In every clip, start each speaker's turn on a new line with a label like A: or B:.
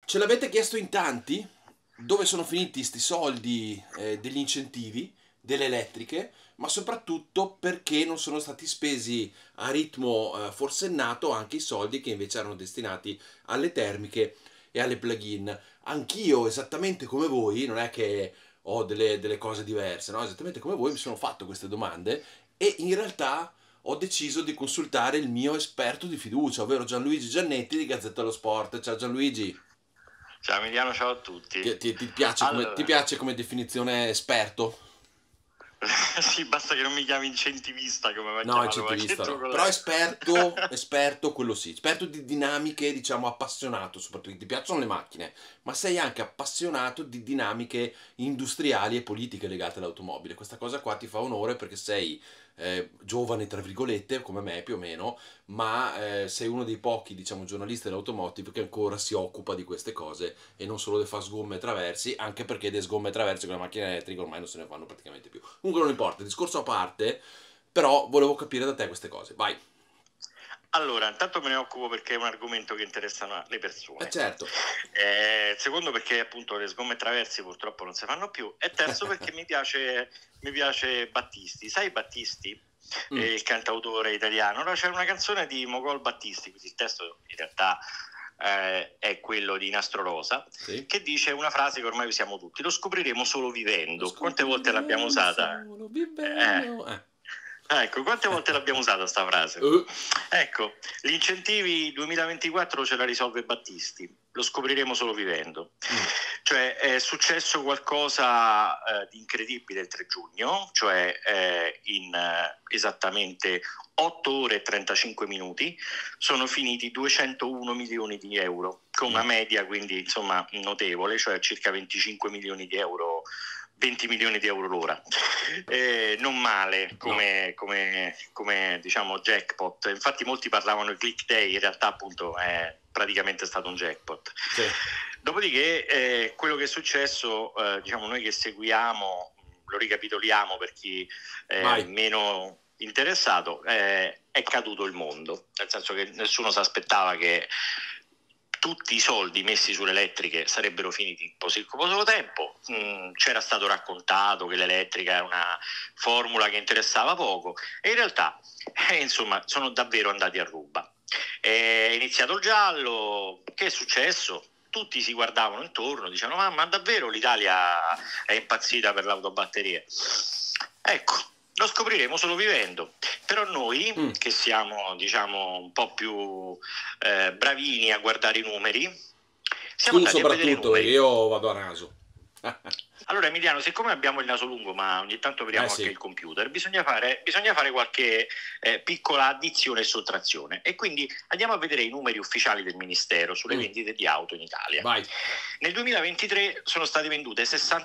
A: Ce l'avete chiesto in tanti? Dove sono finiti sti soldi degli incentivi, delle elettriche, ma soprattutto perché non sono stati spesi a ritmo forsennato anche i soldi che invece erano destinati alle termiche e alle plug-in. Anch'io, esattamente come voi, non è che ho delle cose diverse, no? Esattamente come voi mi sono fatto queste domande e in realtà ho deciso di consultare il mio esperto di fiducia, ovvero Gianluigi Giannetti di Gazzetta dello Sport. Ciao Gianluigi.
B: Ciao Emiliano, ciao a tutti.
A: Ti
B: Allora,
A: piace come definizione esperto?
B: sì, basta che non mi chiami incentivista come mi ha
A: No,
B: chiamato qualche
A: incentivista
B: tuo
A: no. Però
B: collega.
A: esperto quello sì. Esperto di dinamiche, diciamo, appassionato, soprattutto ti piacciono le macchine, ma sei anche appassionato di dinamiche industriali e politiche legate all'automobile. Questa cosa qua ti fa onore perché sei giovane, tra virgolette, come me più o meno, ma sei uno dei pochi, diciamo, giornalisti dell'automotive che ancora si occupa di queste cose e non solo le fa sgomme e traversi, anche perché le sgomme e traversi con le macchine elettriche ormai non se ne fanno praticamente più. Comunque non importa, discorso a parte, però volevo capire da te queste cose. Vai.
B: Allora, intanto me ne occupo perché è un argomento che interessa le persone.
A: Certo.
B: Secondo perché appunto le sgomme traversi purtroppo non si fanno più. E terzo perché mi piace Battisti. Sai Battisti?
A: Mm,
B: Il cantautore italiano. Allora, c'era una canzone di Mogol Battisti, quindi il testo in realtà è quello di Nastro Rosa,
A: sì.
B: che dice una frase che ormai usiamo tutti: lo scopriremo solo
A: Lo
B: vivendo. Quante volte l'abbiamo
A: scopriremo
B: usata?
A: solo vivendo.
B: Ecco, quante volte l'abbiamo usata sta frase?
A: Uh,
B: Ecco, gli incentivi 2024 ce la risolve Battisti, lo scopriremo solo vivendo.
A: mm,
B: Cioè è successo qualcosa di incredibile il 3 giugno, cioè in esattamente 8 ore e 35 minuti sono finiti 201 milioni di euro, con una
A: mm.
B: media quindi insomma notevole, cioè circa 25 milioni di euro, 20 milioni di euro l'ora. Non male
A: No.
B: come diciamo jackpot. Infatti molti parlavano di click day, in realtà appunto è praticamente stato un jackpot.
A: Sì.
B: Dopodiché quello che è successo, diciamo noi che seguiamo, lo ricapitoliamo per chi è
A: Vai.
B: meno interessato, è caduto il mondo, nel senso che nessuno si aspettava che tutti i soldi messi sulle elettriche sarebbero finiti in poco tempo. C'era stato raccontato che l'elettrica è una formula che interessava poco e in realtà insomma sono davvero andati a ruba. È iniziato il giallo, che è successo? Tutti si guardavano intorno, dicevano ma davvero l'Italia è impazzita per l'autobatteria? Ecco, lo scopriremo solo vivendo. Però noi,
A: Mm.
B: che siamo diciamo un po' più bravini a guardare i numeri, siamo
A: Tu
B: andati a vedere i
A: soprattutto, perché
B: numeri.
A: io vado a naso.
B: Allora Emiliano, siccome abbiamo il naso lungo ma ogni tanto vediamo anche
A: Sì.
B: il computer, bisogna fare qualche piccola addizione e sottrazione e quindi andiamo a vedere i numeri ufficiali del Ministero sulle
A: Mm.
B: vendite di auto in Italia.
A: Vai.
B: Nel 2023 sono state vendute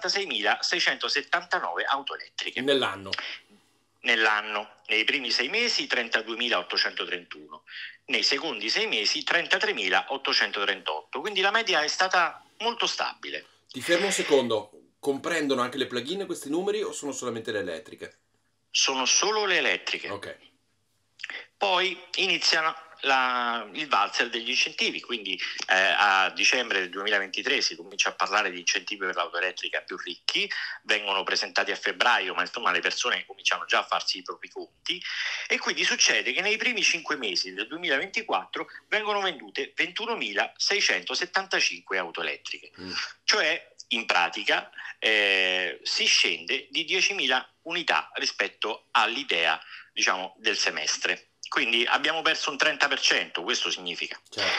B: 66.679 auto elettriche.
A: Nell'anno.
B: Nell'anno, nei primi 6 mesi 32.831, nei secondi 6 mesi 33.838, quindi la media è stata molto stabile.
A: Ti fermo un secondo. Comprendono anche le plug-in questi numeri o sono solamente le elettriche?
B: Sono solo le elettriche.
A: Ok.
B: Poi inizia il valzer degli incentivi, quindi a dicembre del 2023 si comincia a parlare di incentivi per l'auto elettrica più ricchi, vengono presentati a febbraio, ma insomma le persone cominciano già a farsi i propri conti e quindi succede che nei primi 5 mesi del 2024 vengono vendute 21.675 auto elettriche, cioè in pratica si scende di 10.000 unità rispetto all'idea, diciamo, del semestre. Quindi abbiamo perso un 30%, questo significa.
A: Certo.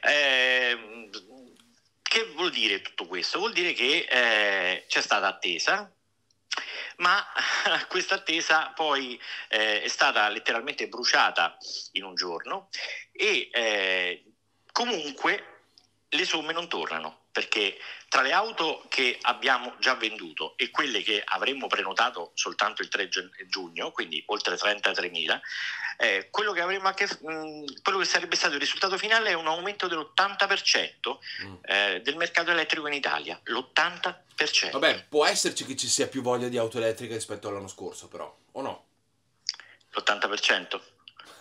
B: Che vuol dire tutto questo? Vuol dire che c'è stata attesa, ma questa attesa poi è stata letteralmente bruciata in un giorno e comunque le somme non tornano, perché tra le auto che abbiamo già venduto e quelle che avremmo prenotato soltanto il 3 giugno, quindi oltre 33.000, quello che sarebbe stato il risultato finale è un aumento dell'80% del mercato elettrico in Italia, l'80%.
A: Vabbè, può esserci che ci sia più voglia di auto elettriche rispetto all'anno scorso, però, o no?
B: L'80%?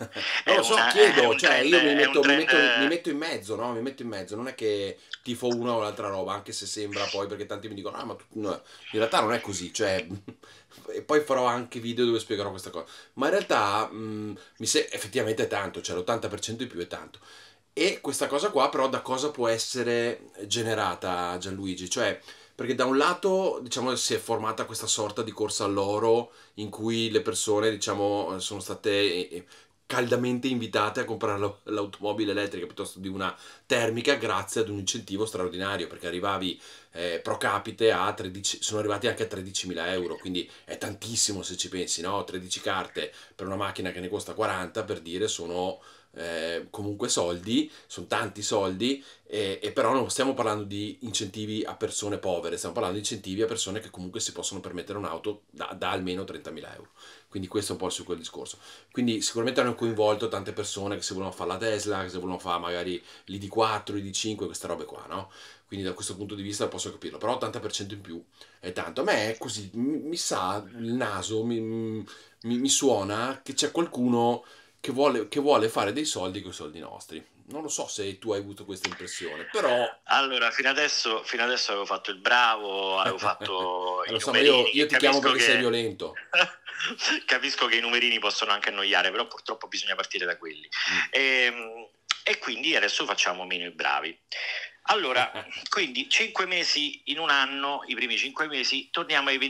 A: Non
B: È
A: lo so,
B: è
A: chiedo,
B: un
A: cioè
B: trend,
A: io
B: è un trend.
A: mi metto in mezzo, no? Mi metto in mezzo, non è che tifo una o l'altra roba, anche se sembra poi, perché tanti mi dicono, ah, ma no, in realtà non è così, cioè, e poi farò anche video dove spiegherò questa cosa, ma in realtà effettivamente è tanto, cioè l'80% in più è tanto. E questa cosa qua però da cosa può essere generata, Gianluigi? Cioè, perché da un lato, diciamo, si è formata questa sorta di corsa all'oro in cui le persone, diciamo, sono state caldamente invitate a comprare l'automobile elettrica piuttosto di una termica grazie ad un incentivo straordinario, perché arrivavi pro capite a 13, sono arrivati anche a 13.000 euro, quindi è tantissimo se ci pensi, no? 13 carte per una macchina che ne costa 40, per dire, sono comunque soldi, sono tanti soldi, e però non stiamo parlando di incentivi a persone povere, stiamo parlando di incentivi a persone che comunque si possono permettere un'auto da almeno 30.000 euro. Quindi questo è un po' su quel discorso. Quindi sicuramente hanno coinvolto tante persone che se volevano fare la Tesla, che se volevano fare magari l'ID4, l'ID5, queste robe qua, no? Quindi da questo punto di vista posso capirlo, però 80% in più è tanto. A me è così, mi sa il naso, mi suona che c'è qualcuno che vuole fare dei soldi con i soldi nostri. Non lo so se tu hai avuto questa impressione, però
B: Allora, fino adesso avevo fatto il bravo, avevo fatto
A: lo
B: i
A: so, ma io,
B: numerini, che
A: io ti chiamo
B: capisco
A: perché sei
B: che
A: violento.
B: capisco che i numerini possono anche annoiare, però purtroppo bisogna partire da quelli.
A: Mm.
B: E quindi adesso facciamo meno i bravi. Allora, quindi 5 mesi in un anno, i primi 5 mesi, torniamo ai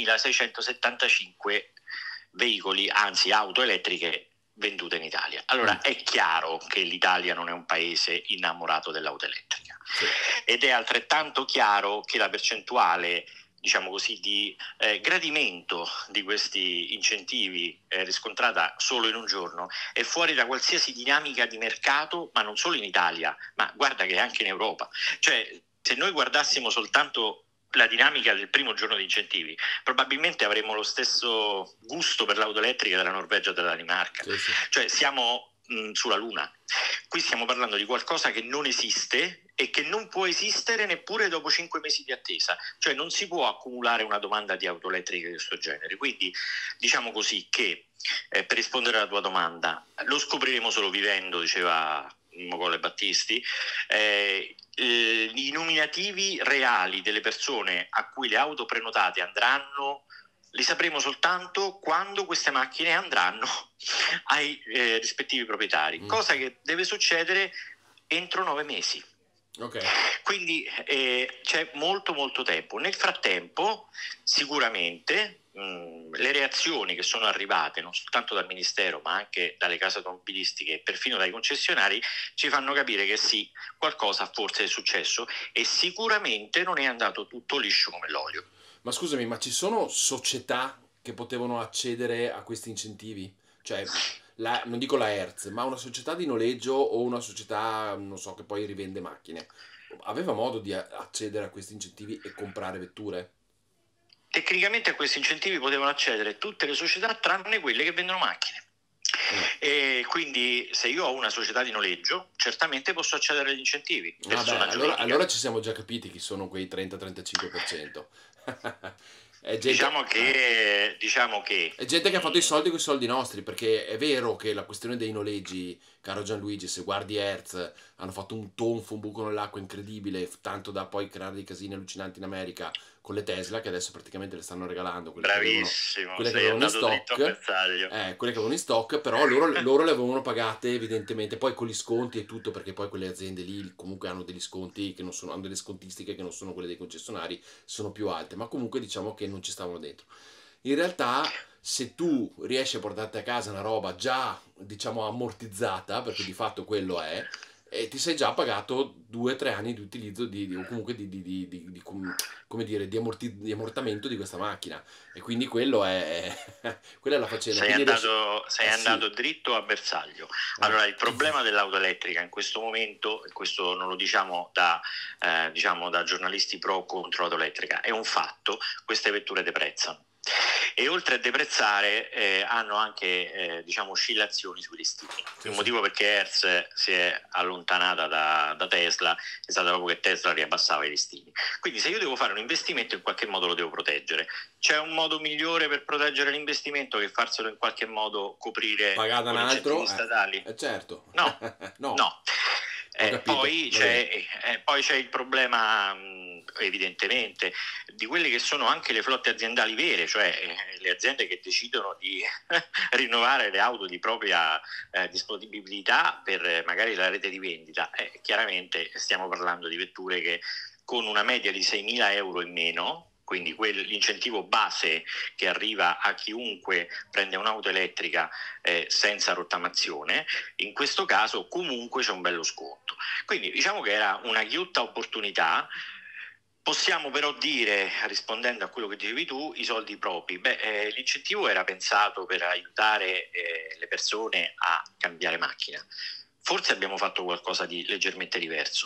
B: 21.675 veicoli, anzi auto elettriche vendute in Italia. Allora, è chiaro che l'Italia non è un paese innamorato dell'auto elettrica,
A: Sì.
B: ed è altrettanto chiaro che la percentuale, diciamo così, di gradimento di questi incentivi riscontrata solo in un giorno è fuori da qualsiasi dinamica di mercato, ma non solo in Italia, ma guarda che anche in Europa. Cioè, se noi guardassimo soltanto la dinamica del primo giorno di incentivi, probabilmente avremmo lo stesso gusto per l'auto elettrica della Norvegia e della Danimarca.
A: Sì, sì.
B: Cioè siamo sulla Luna. Qui stiamo parlando di qualcosa che non esiste e che non può esistere neppure dopo 5 mesi di attesa. Cioè non si può accumulare una domanda di auto elettriche di questo genere. Quindi diciamo così che, per rispondere alla tua domanda, lo scopriremo solo vivendo, diceva Mogol e Battisti. I nominativi reali delle persone a cui le auto prenotate andranno li sapremo soltanto quando queste macchine andranno ai rispettivi proprietari, cosa che deve succedere entro 9 mesi.
A: Okay.
B: Quindi c'è molto tempo. Nel frattempo sicuramente le reazioni che sono arrivate non soltanto dal Ministero ma anche dalle case automobilistiche e perfino dai concessionari ci fanno capire che sì, qualcosa forse è successo e sicuramente non è andato tutto liscio come l'olio.
A: Ma scusami, ma ci sono società che potevano accedere a questi incentivi? Cioè, non dico la Hertz, ma una società di noleggio o una società, non so, che poi rivende macchine. Aveva modo di accedere a questi incentivi e comprare vetture?
B: Tecnicamente a questi incentivi potevano accedere tutte le società tranne quelle che vendono macchine. E quindi se io ho una società di noleggio certamente posso accedere agli incentivi.
A: Vabbè, allora ci siamo già capiti chi sono quei 30-35%. È gente,
B: Diciamo che
A: è gente che ha fatto i soldi con i soldi nostri, perché è vero che la questione dei noleggi, caro Gianluigi, se guardi Hertz, hanno fatto un tonfo, un buco nell'acqua incredibile, tanto da poi creare dei casini allucinanti in America con le Tesla, che adesso praticamente le stanno regalando,
B: bravissimo,
A: quelle che
B: sei
A: avevano in
B: andato dritto a
A: stock,
B: bersaglio.
A: quelle che avevano in stock, però loro le avevano pagate evidentemente, poi con gli sconti e tutto, perché poi quelle aziende lì comunque hanno degli sconti che non sono, hanno delle scontistiche che non sono quelle dei concessionari, sono più alte, ma comunque diciamo che non ci stavano dentro. In realtà, se tu riesci a portarti a casa una roba già, diciamo, ammortizzata, perché di fatto quello è, e ti sei già pagato 2 o 3 anni di utilizzo o comunque come dire, di ammortamento di questa macchina. E quindi quella è la faccenda.
B: Sei
A: Quindi
B: andato
A: sì.
B: dritto a bersaglio. Allora, il problema dell'auto elettrica in questo momento, e questo non lo diciamo da giornalisti pro o contro l'auto elettrica, è un fatto: queste vetture deprezzano. e oltre a deprezzare hanno anche diciamo oscillazioni sui listini.
A: Sì,
B: Il
A: sì.
B: motivo perché Hertz si è allontanata da Tesla è stato proprio che Tesla riabbassava i listini. Quindi se io devo fare un investimento in qualche modo lo devo proteggere. C'è un modo migliore per proteggere l'investimento che farselo in qualche modo coprire
A: Pagata un
B: con incentivi
A: altro?
B: statali?
A: Certo.
B: No,
A: No,
B: no.
A: ho capito, va bene.
B: Poi c'è il problema, evidentemente, di quelle che sono anche le flotte aziendali vere, cioè le aziende che decidono di rinnovare le auto di propria disponibilità per magari la rete di vendita. Chiaramente stiamo parlando di vetture che con una media di 6.000 euro in meno, quindi l'incentivo base che arriva a chiunque prende un'auto elettrica senza rottamazione, in questo caso comunque c'è un bello sconto. Quindi diciamo che era una ghiotta opportunità. Possiamo però dire, rispondendo a quello che dicevi tu, i soldi propri. L'incentivo era pensato per aiutare le persone a cambiare macchina. Forse abbiamo fatto qualcosa di leggermente diverso.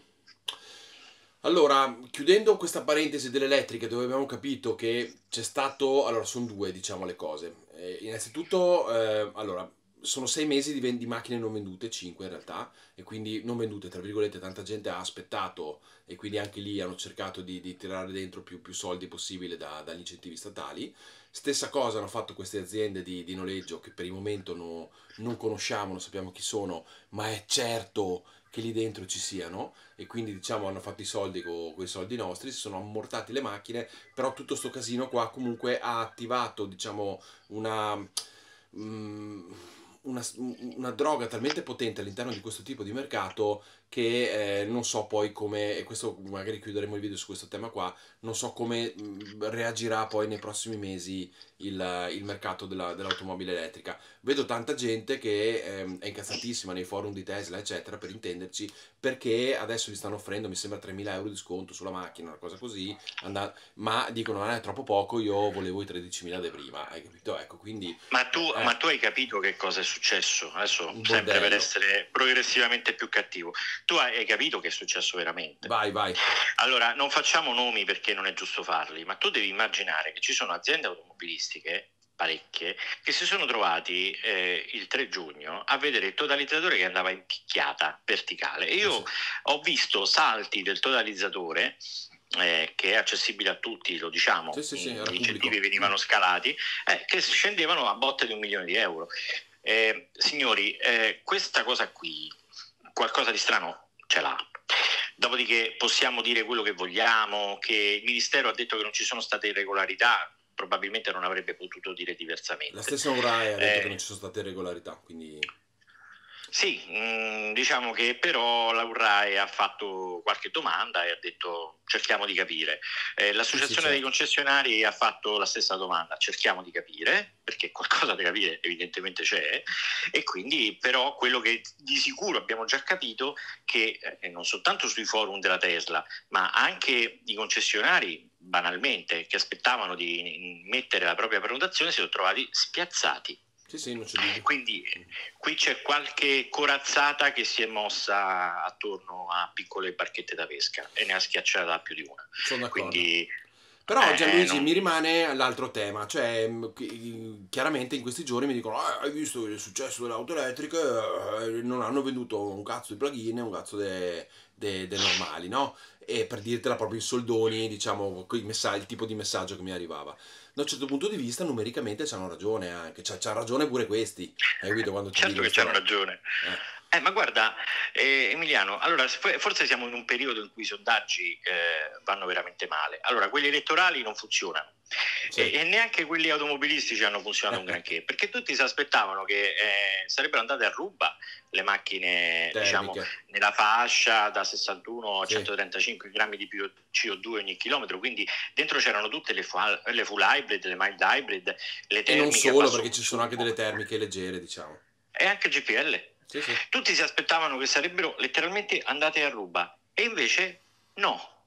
A: Allora, chiudendo questa parentesi delle elettriche, dove abbiamo capito che c'è stato... Allora, sono due, diciamo, le cose. Innanzitutto, allora, sono 6 mesi di macchine non vendute, 5 in realtà, e quindi non vendute, tra virgolette, tanta gente ha aspettato e quindi anche lì hanno cercato di tirare dentro più soldi possibile dagli incentivi statali. Stessa cosa hanno fatto queste aziende di noleggio che per il momento non conosciamo, non sappiamo chi sono, ma è certo che lì dentro ci siano e quindi diciamo hanno fatto i soldi con i soldi nostri, si sono ammortati le macchine, però tutto sto casino qua comunque ha attivato diciamo una, mm, una droga talmente potente all'interno di questo tipo di mercato che non so poi come, e questo magari chiuderemo il video su questo tema qua, non so come reagirà poi nei prossimi mesi il mercato dell'automobile elettrica. Vedo tanta gente che è incazzatissima nei forum di Tesla, eccetera, per intenderci, perché adesso gli stanno offrendo, mi sembra, 3.000 euro di sconto sulla macchina, una cosa così, ma dicono, è troppo poco, io volevo i 13.000 di prima, hai capito? Ecco, quindi...
B: Ma tu hai capito che cosa è successo? Adesso,
A: un
B: sempre per
A: bordello.
B: essere progressivamente più cattivo, tu hai capito che è successo veramente?
A: Vai, vai.
B: Allora, non facciamo nomi perché non è giusto farli, ma tu devi immaginare che ci sono aziende automobilistiche, parecchie, che si sono trovati il 3 giugno a vedere il totalizzatore che andava in picchiata verticale. E io
A: Sì.
B: ho visto salti del totalizzatore che è accessibile a tutti, lo diciamo,
A: Sì, era
B: gli
A: pubblico.
B: incentivi venivano scalati, che scendevano a botte di 1 milione di euro. Signori, questa cosa qui, qualcosa di strano ce l'ha. Dopodiché possiamo dire quello che vogliamo, che il Ministero ha detto che non ci sono state irregolarità, probabilmente non avrebbe potuto dire diversamente.
A: La stessa URAE ha detto che non ci sono state irregolarità, quindi...
B: Sì, diciamo che però la URAE ha fatto qualche domanda e ha detto cerchiamo di capire. L'associazione
A: certo.
B: dei concessionari ha fatto la stessa domanda, cerchiamo di capire, perché qualcosa da capire evidentemente c'è, e quindi però quello che di sicuro abbiamo già capito che non soltanto sui forum della Tesla, ma anche i concessionari banalmente che aspettavano di mettere la propria prenotazione si sono trovati spiazzati.
A: Sì, non c'è dubbio.
B: Quindi qui c'è qualche corazzata che si è mossa attorno a piccole barchette da pesca e ne ha schiacciata più di una.
A: Sono d'accordo.
B: Quindi,
A: però Gianluigi mi rimane l'altro tema, cioè chiaramente in questi giorni mi dicono hai visto il successo delle auto elettriche, non hanno venduto un cazzo di plugin, un cazzo dei normali, no? E per dirtela proprio in soldoni, diciamo, il tipo di messaggio che mi arrivava. Da un certo punto di vista numericamente c'hanno ragione anche, c'ha ragione pure questi, hai capito quando ti
B: certo
A: dico
B: che c'hanno ragione. Ma guarda, Emiliano, allora forse siamo in un periodo in cui i sondaggi vanno veramente male. Allora, quelli elettorali non funzionano.
A: Sì.
B: E neanche quelli automobilistici hanno funzionato un granché, perché tutti si aspettavano che sarebbero andate a ruba le macchine, diciamo, nella fascia da 61 a 135 grammi di CO2 ogni chilometro, quindi dentro c'erano tutte le full hybrid, le mild hybrid, le termiche.
A: E non solo, perché ci sono anche delle termiche leggere, diciamo.
B: E anche GPL.
A: Sì.
B: Tutti si aspettavano che sarebbero letteralmente andate a ruba e invece no,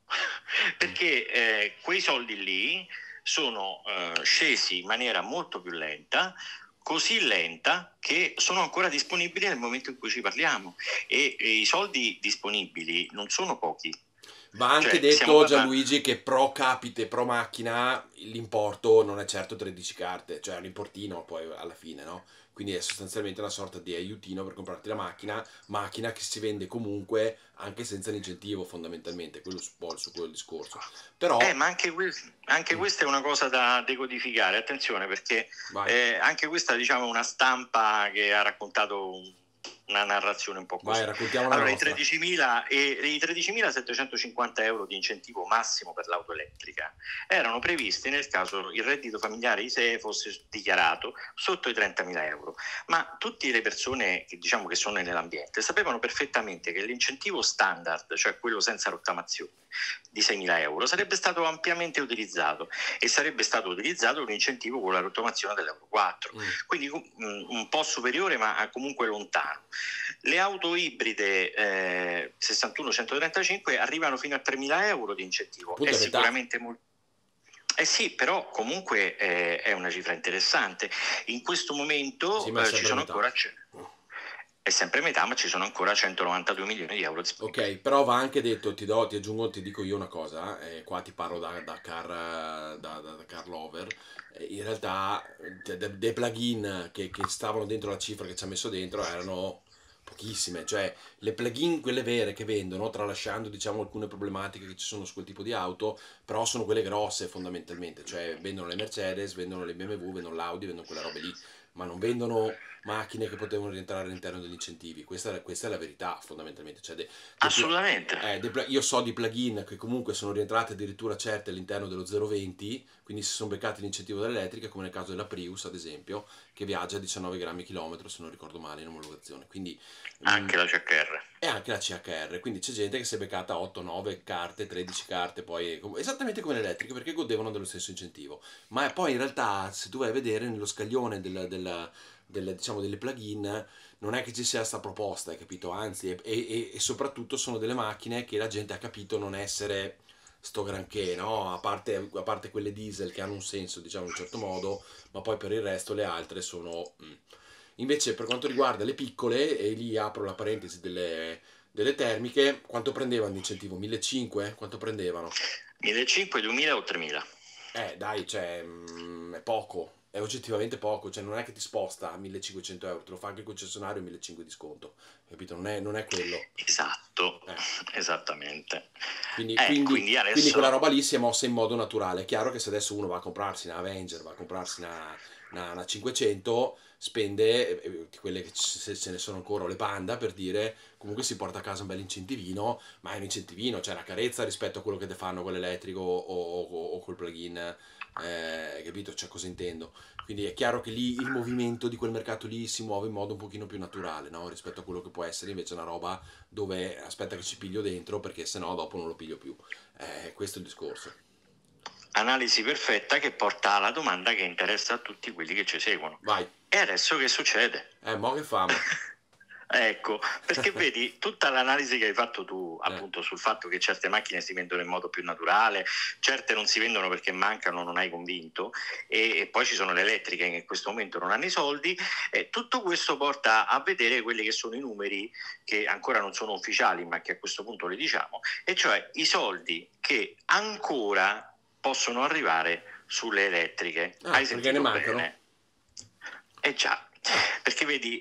B: perché quei soldi lì sono scesi in maniera molto più lenta, così lenta che sono ancora disponibili nel momento in cui ci parliamo e i soldi disponibili non sono pochi.
A: Va anche
B: Cioè, stiamo
A: detto,
B: parlando...
A: Gianluigi, che pro capite, pro macchina, l'importo non è certo 13 carte, cioè è un importino poi alla fine, no? Quindi è sostanzialmente una sorta di aiutino per comprarti la macchina che si vende comunque anche senza l'incentivo fondamentalmente, quello su, poi, su quel discorso. Però,
B: Ma anche
A: mm,
B: questa è una cosa da decodificare, attenzione, perché
A: vai,
B: anche questa diciamo, è una stampa che ha raccontato una narrazione un po'
A: vai,
B: così.
A: raccontiamo la
B: Allora,
A: nostra.
B: i 13.750 euro di incentivo massimo per l'auto elettrica erano previsti nel caso il reddito familiare ISEE fosse dichiarato sotto i 30.000 euro, ma tutte le persone che, diciamo, che sono nell'ambiente sapevano perfettamente che l'incentivo standard, cioè quello senza rottamazione, di 6.000 euro sarebbe stato ampiamente utilizzato e sarebbe stato utilizzato un incentivo con la rottamazione dell'Euro 4,
A: Mm.
B: quindi un po' superiore ma comunque lontano. Le auto ibride 61-135 arrivano fino a 3.000 euro di incentivo,
A: Appunto
B: è
A: è metà.
B: sicuramente molto. Eh sì, però comunque è una cifra interessante. In questo
A: Sì,
B: momento
A: ma è
B: ci
A: sempre
B: sono
A: metà.
B: ancora, è sempre metà, ma ci sono ancora 192 milioni di euro
A: Ok,
B: disponibili.
A: però va anche detto, ti aggiungo, ti dico io una cosa, qua ti parlo da car lover, in realtà dei plugin che stavano dentro la cifra che ci ha messo dentro erano pochissime, cioè le plugin, quelle vere che vendono, tralasciando diciamo alcune problematiche che ci sono su quel tipo di auto, però sono quelle grosse fondamentalmente, cioè vendono le Mercedes, vendono le BMW, vendono l'Audi, vendono quelle robe lì, ma non vendono macchine che potevano rientrare all'interno degli incentivi, questa è la verità fondamentalmente, cioè
B: Assolutamente.
A: io so di plugin che comunque sono rientrate addirittura certe all'interno dello 0,20, quindi si sono beccati l'incentivo dell'elettrica, come nel caso della Prius ad esempio, che viaggia a 19 grammi chilometro se non ricordo male in omologazione, quindi
B: Anche la CHR.
A: e anche la CHR, quindi c'è gente che si è beccata 8, 9 carte, 13 carte, poi esattamente come l'elettrico perché godevano dello stesso incentivo, ma poi in realtà se tu vai a vedere nello scaglione diciamo, delle plugin non è che ci sia questa proposta, hai capito? Anzi, e soprattutto sono delle macchine che la gente ha capito non essere sto granché, no? A parte quelle diesel che hanno un senso, diciamo, in un certo modo, ma poi per il resto le altre sono... Invece per quanto riguarda le piccole, e lì apro la parentesi delle termiche, quanto prendevano di incentivo? 1.500? Quanto prendevano?
B: 1.500, 2.000 o 3.000?
A: Dai, cioè, è poco, è oggettivamente poco, cioè non è che ti sposta a 1.500 euro, te lo fa anche il concessionario 1.500 di sconto, capito? Non è quello.
B: Esatto,
A: Eh.
B: esattamente.
A: Quindi
B: Quindi
A: quella
B: adesso...
A: roba lì si è mossa in modo naturale. È chiaro che se adesso uno va a comprarsi una Avenger, va a comprarsi una 500, spende quelle che se ce ne sono ancora, o le Panda per dire, comunque si porta a casa un bel incentivino, ma è un incentivino, cioè una carezza rispetto a quello che te fanno con l'elettrico o col plugin, capito? Cioè cosa intendo? Quindi è chiaro che lì il movimento di quel mercato lì si muove in modo un pochino più naturale, no? Rispetto a quello che può essere invece una roba dove aspetta che ci piglio dentro perché sennò dopo non lo piglio più. Questo è il discorso.
B: Analisi perfetta che porta alla domanda che interessa a tutti quelli che ci seguono.
A: Vai.
B: E adesso che succede?
A: Mo che famo?
B: Ecco, perché vedi tutta l'analisi che hai fatto tu
A: Eh,
B: appunto sul fatto che certe macchine si vendono in modo più naturale, certe non si vendono perché mancano, non hai convinto, e poi ci sono le elettriche che in questo momento non hanno i soldi, e tutto questo porta a vedere quelli che sono i numeri che ancora non sono ufficiali ma che a questo punto li diciamo, e cioè i soldi che ancora possono arrivare sulle elettriche. Hai
A: perché ne
B: sentito
A: mancano?
B: bene? Eh già,
A: Ah,
B: perché vedi,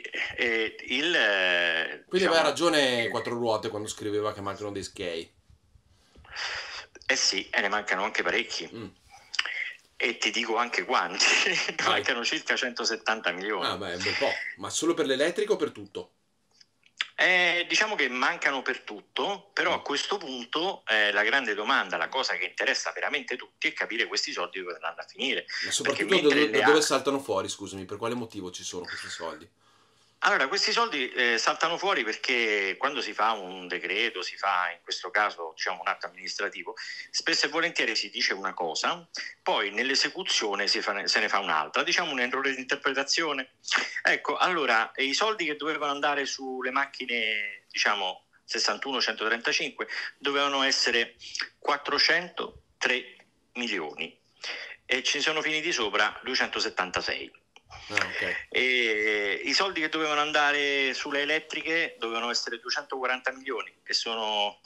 A: quindi aveva
B: diciamo,
A: ragione Quattro Ruote quando scriveva che mancano dei skei.
B: eh sì, e ne mancano anche parecchi.
A: Mm,
B: E ti dico anche quanti, ne
A: vai.
B: mancano circa 170 milioni.
A: Beh, è un bel po'. Ma solo per l'elettrico o per tutto?
B: Diciamo che mancano per tutto, però
A: Mm.
B: a questo punto la grande domanda, la cosa che interessa veramente tutti è capire questi soldi dove andranno a finire.
A: Ma
B: Perché
A: soprattutto
B: mentre
A: da
B: le
A: dove
B: ha...
A: saltano fuori, scusami, per quale motivo ci sono questi soldi?
B: Allora, questi soldi saltano fuori perché quando si fa un decreto, si fa in questo caso diciamo un atto amministrativo, spesso e volentieri si dice una cosa, poi nell'esecuzione se ne fa un'altra, diciamo un errore di interpretazione. Ecco, allora i soldi che dovevano andare sulle macchine, diciamo 61-135, dovevano essere 403 milioni e ci sono finiti sopra 276.
A: Ok.
B: E i soldi che dovevano andare sulle elettriche dovevano essere 240 milioni, che sono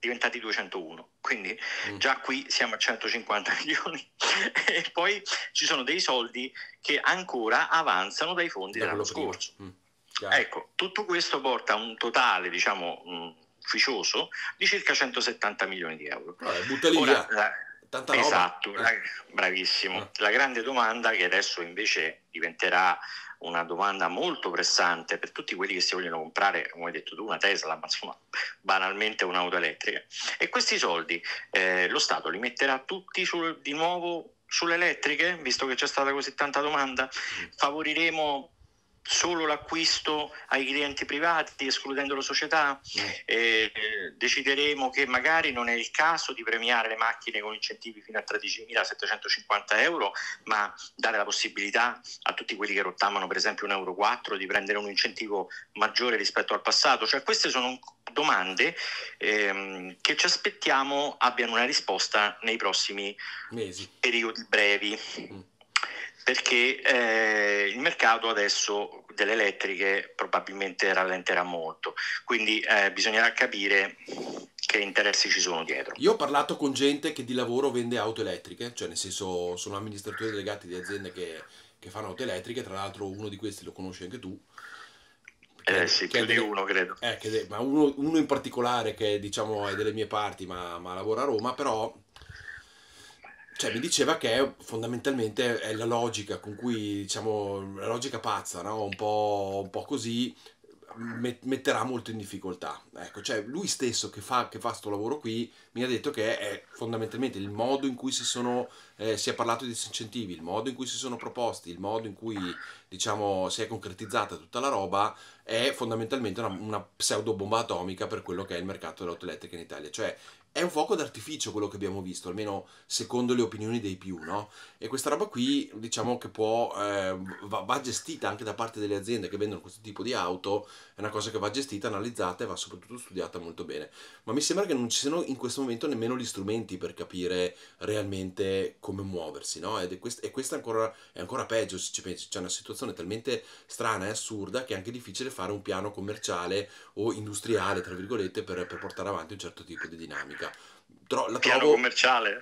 B: diventati 201, quindi
A: Mm.
B: già qui siamo a 150 milioni e poi ci sono dei soldi che ancora avanzano dai fondi
A: Da
B: dell'anno
A: quello prima.
B: scorso.
A: Chiaro.
B: Ecco, tutto questo porta a un totale, diciamo, ufficioso di circa 170 milioni di euro.
A: Vabbè, butta lì
B: Ora,
A: via. Tanta roba.
B: esatto, bravissimo. La grande domanda, che adesso invece diventerà una domanda molto pressante per tutti quelli che si vogliono comprare, come hai detto tu, una Tesla, ma insomma banalmente un'auto elettrica. E questi soldi lo Stato li metterà tutti di nuovo sulle elettriche, visto che c'è stata così tanta domanda? Favoriremo solo l'acquisto ai clienti privati, escludendo le società? Decideremo che magari non è il caso di premiare le macchine con incentivi fino a 13.750 euro, ma dare la possibilità a tutti quelli che rottamano per esempio un Euro 4 di prendere un incentivo maggiore rispetto al passato. Cioè, queste sono domande che ci aspettiamo abbiano una risposta nei prossimi
A: mesi,
B: periodi brevi, perché il mercato adesso delle elettriche probabilmente rallenterà molto, quindi bisognerà capire che interessi ci sono dietro.
A: Io ho parlato con gente che di lavoro vende auto elettriche, cioè nel senso sono amministratori delegati di aziende che fanno auto elettriche, tra l'altro uno di questi lo conosci anche tu.
B: Sì, più di uno credo.
A: Ma uno in particolare che diciamo è delle mie parti ma lavora a Roma, però cioè, mi diceva che fondamentalmente è la logica con cui, diciamo, la logica pazza, no? Un po' così, metterà molto in difficoltà. Ecco, cioè, lui stesso che fa sto lavoro qui mi ha detto che è fondamentalmente il modo in cui si è parlato di incentivi, il modo in cui si sono proposti, il modo in cui, diciamo, si è concretizzata tutta la roba, è fondamentalmente una pseudo bomba atomica per quello che è il mercato dell'auto elettrica in Italia. Cioè, è un fuoco d'artificio quello che abbiamo visto, almeno secondo le opinioni dei più, no? E questa roba qui, diciamo che va gestita anche da parte delle aziende che vendono questo tipo di auto, è una cosa che va gestita, analizzata e va soprattutto studiata molto bene. Ma mi sembra che non ci siano in questo momento nemmeno gli strumenti per capire realmente come muoversi, no? E questo è ancora peggio se ci pensi, c'è una situazione talmente strana e assurda che è anche difficile fare un piano commerciale o industriale, tra virgolette, per portare avanti un certo tipo di dinamica.
B: Piano commerciale.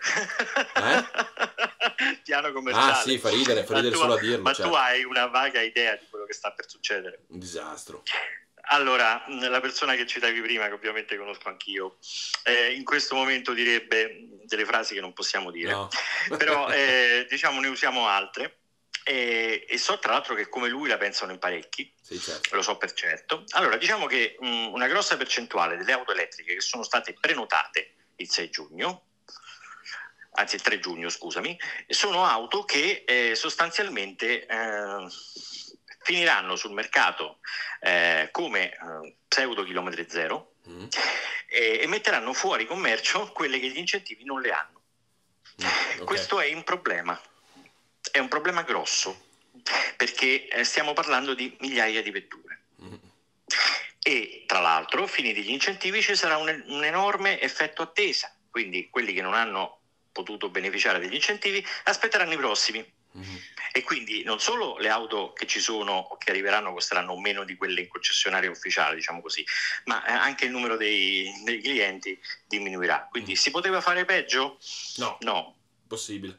B: Piano commerciale.
A: Ah sì, fa ridere solo a dirlo.
B: Ma certo. Tu hai una vaga idea di quello che sta per succedere?
A: Un disastro.
B: Allora, la persona che citavi prima, che ovviamente conosco anch'io, in questo momento direbbe delle frasi che non possiamo dire, no. Però diciamo ne usiamo altre. E so tra l'altro che come lui la pensano in parecchi,
A: sì, certo.
B: Lo so per certo. Allora, diciamo che una grossa percentuale delle auto elettriche che sono state prenotate il 6 giugno, anzi il 3 giugno, scusami, sono auto che sostanzialmente finiranno sul mercato come pseudo chilometri zero e metteranno fuori commercio quelle che gli incentivi non le hanno. Okay. Questo è un problema grosso, perché stiamo parlando di migliaia di vetture. E tra l'altro, finiti gli incentivi, ci sarà un enorme effetto attesa, quindi quelli che non hanno potuto beneficiare degli incentivi aspetteranno i prossimi. E quindi non solo le auto che ci sono o che arriveranno costeranno meno di quelle in concessionaria ufficiale, diciamo così, ma anche il numero dei clienti diminuirà. Quindi si poteva fare peggio? No.
A: Possibile.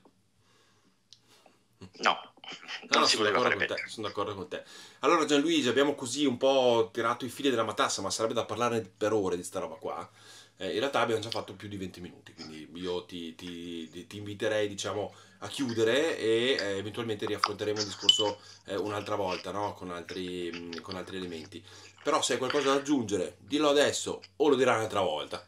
B: No, sono
A: d'accordo con te. Allora Gianluigi, abbiamo così un po' tirato i fili della matassa, ma sarebbe da parlarne per ore di sta roba qua. In realtà abbiamo già fatto più di 20 minuti, quindi io ti inviterei, diciamo, a chiudere e eventualmente riaffronteremo il discorso un'altra volta, no? Con altri elementi. Però se hai qualcosa da aggiungere, dillo adesso o lo dirai un'altra volta.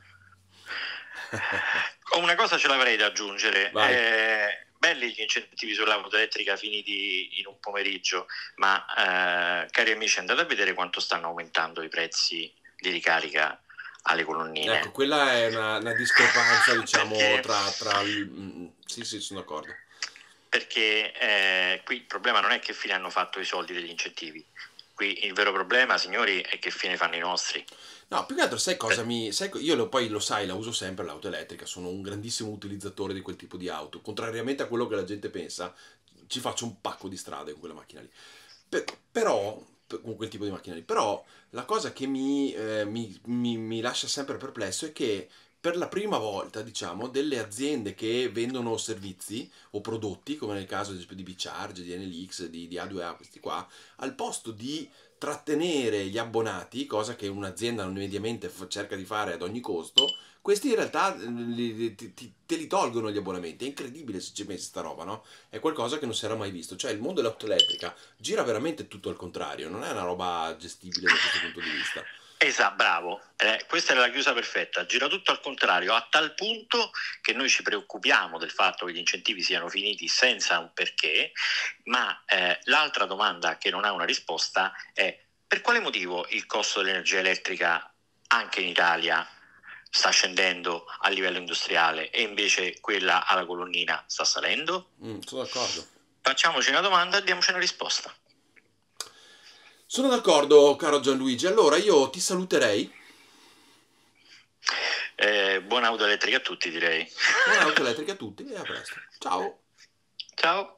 B: Una cosa ce l'avrei da aggiungere. Belli gli incentivi sull'auto elettrica finiti in un pomeriggio, ma cari amici, andate a vedere quanto stanno aumentando i prezzi di ricarica alle colonnine.
A: Ecco, quella è una discrepanza, diciamo, tra sì, sono d'accordo.
B: Perché qui il problema non è che fine hanno fatto i soldi degli incentivi. Qui il vero problema, signori, è che fine fanno i nostri.
A: No, più che altro sai cosa io poi lo sai, la uso sempre l'auto elettrica, sono un grandissimo utilizzatore di quel tipo di auto, contrariamente a quello che la gente pensa, ci faccio un pacco di strade con quella macchina lì. Però, con quel tipo di macchina lì, però la cosa che mi lascia sempre perplesso è che per la prima volta, diciamo, delle aziende che vendono servizi o prodotti, come nel caso ad esempio di B-Charge, di NLX, di A2A, questi qua, al posto di trattenere gli abbonati, cosa che un'azienda mediamente cerca di fare ad ogni costo, questi in realtà te li tolgono gli abbonamenti. È incredibile se ci pensi sta roba, no? È qualcosa che non si era mai visto. Cioè il mondo dell'auto elettrica gira veramente tutto al contrario, non è una roba gestibile da questo punto di vista.
B: Esatto, bravo. Questa è la chiusa perfetta. Gira tutto al contrario, a tal punto che noi ci preoccupiamo del fatto che gli incentivi siano finiti senza un perché, ma l'altra domanda che non ha una risposta è: per quale motivo il costo dell'energia elettrica anche in Italia sta scendendo a livello industriale e invece quella alla colonnina sta salendo?
A: Sono d'accordo.
B: Facciamoci una domanda e diamoci una risposta.
A: Sono d'accordo, caro Gianluigi. Allora io ti saluterei.
B: Buona auto elettrica a tutti, direi.
A: Buona auto elettrica a tutti e a presto. Ciao.
B: Ciao.